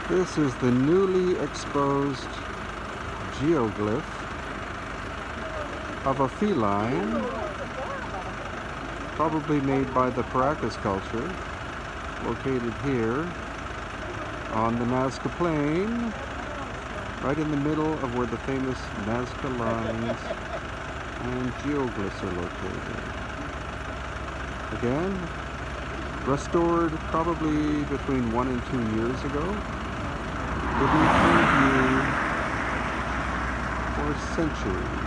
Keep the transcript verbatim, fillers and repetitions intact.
This is the newly exposed geoglyph of a feline, probably made by the Paracas culture, located here on the Nazca plain, right in the middle of where the famous Nazca lines and geoglyphs are located. Again, restored probably between one and two years ago, hidden from view for centuries.